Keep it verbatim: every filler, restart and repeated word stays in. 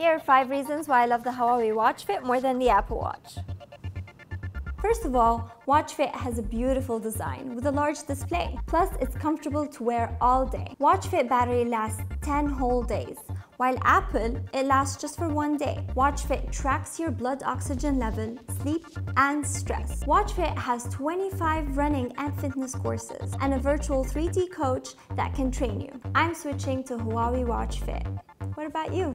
Here are five reasons why I love the HUAWEI Watch Fit more than the Apple Watch. First of all, Watch Fit has a beautiful design with a large display. Plus, it's comfortable to wear all day. Watch Fit battery lasts ten whole days, while Apple, it lasts just for one day. Watch Fit tracks your blood oxygen level, sleep, and stress. Watch Fit has twenty-five running and fitness courses and a virtual three D coach that can train you. I'm switching to HUAWEI Watch Fit. What about you?